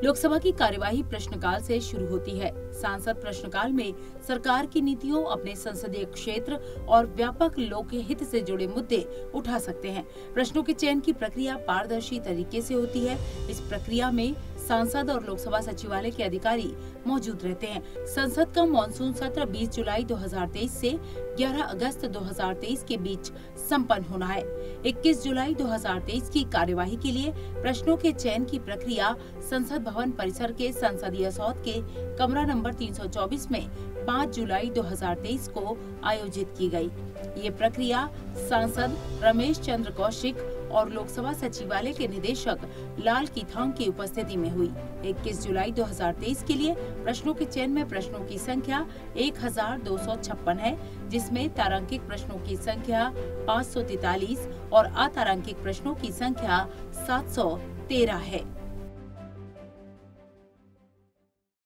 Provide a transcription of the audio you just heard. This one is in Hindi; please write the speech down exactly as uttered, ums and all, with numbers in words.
लोकसभा की कार्यवाही प्रश्नकाल से शुरू होती है। सांसद प्रश्नकाल में सरकार की नीतियों, अपने संसदीय क्षेत्र और व्यापक लोक हित से जुड़े मुद्दे उठा सकते हैं। प्रश्नों के चयन की प्रक्रिया पारदर्शी तरीके से होती है। इस प्रक्रिया में सांसद और लोकसभा सचिवालय के अधिकारी मौजूद रहते हैं। संसद का मानसून सत्र बीस जुलाई दो हज़ार तेईस से ग्यारह अगस्त दो हज़ार तेईस के बीच संपन्न होना है। इक्कीस जुलाई दो हज़ार तेईस की कार्यवाही के लिए प्रश्नों के चयन की प्रक्रिया संसद भवन परिसर के संसदीय सौध के कमरा नंबर तीन सौ चौबीस में पाँच जुलाई दो हज़ार तेईस को आयोजित की गई। ये प्रक्रिया सांसद रमेश चंद्र कौशिक और लोकसभा सचिवालय के निदेशक लाल कीथांग की उपस्थिति में हुई। इक्कीस जुलाई दो हज़ार तेईस के लिए प्रश्नों के चयन में प्रश्नों की संख्या एक हजार दो सौ छप्पन है, जिसमें तारांकित प्रश्नों की संख्या पाँच सौ तैतालीस और अतारांकित प्रश्नों की संख्या सात सौ तेरह है।